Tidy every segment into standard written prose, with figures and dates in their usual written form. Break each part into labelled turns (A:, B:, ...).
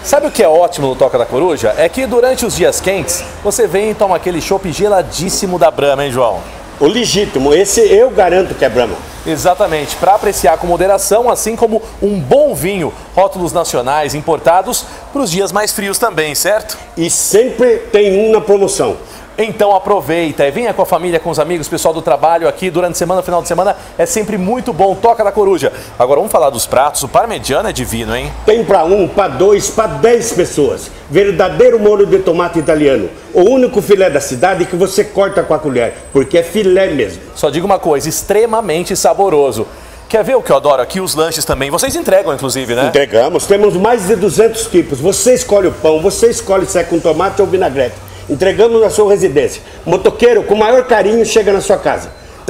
A: Sabe o que é ótimo no Toca da Coruja? É que durante os dias quentes, você vem e toma aquele chopp geladíssimo da Brahma, hein, João?
B: O legítimo, esse eu garanto que é Brahma.
A: Exatamente, para apreciar com moderação, assim como um bom vinho, rótulos nacionais importados, para os dias mais frios também, certo?
B: E sempre tem um na promoção.
A: Então aproveita e venha com a família, com os amigos, pessoal do trabalho aqui durante a semana, final de semana, é sempre muito bom. Toca da Coruja. Agora vamos falar dos pratos, o parmegiano é divino, hein?
B: Tem para 1, para 2, para 10 pessoas. Verdadeiro molho de tomate italiano. O único filé da cidade que você corta com a colher, porque é filé mesmo.
A: Só digo uma coisa, extremamente saboroso. Quer ver o que eu adoro aqui? Os lanches também. Vocês entregam, inclusive, né?
B: Entregamos. Temos mais de 200 tipos. Você escolhe o pão, você escolhe se é com tomate ou vinagrete. Entregamos na sua residência. Motoqueiro, com o maior carinho, chega na sua casa.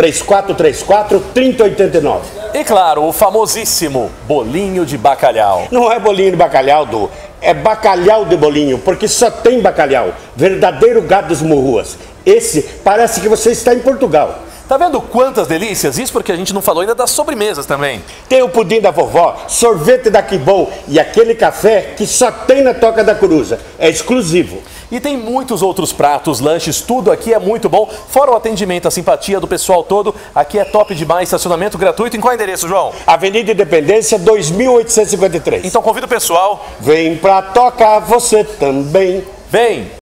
B: 3434-3089.
A: E claro, o famosíssimo bolinho de bacalhau.
B: Não é bolinho de bacalhau, Du. É bacalhau de bolinho, porque só tem bacalhau. Verdadeiro gado dos Morruas. Esse parece que você está em Portugal.
A: Tá vendo quantas delícias? Isso porque a gente não falou ainda das sobremesas também.
B: Tem o pudim da vovó, sorvete da Kibon e aquele café que só tem na Toca da Coruja. É exclusivo.
A: E tem muitos outros pratos, lanches, tudo aqui é muito bom. Fora o atendimento, a simpatia do pessoal todo, aqui é top demais, estacionamento gratuito. Em qual endereço, João?
B: Avenida Independência, 2853.
A: Então convida o pessoal.
B: Vem pra Toca você também.
A: Vem!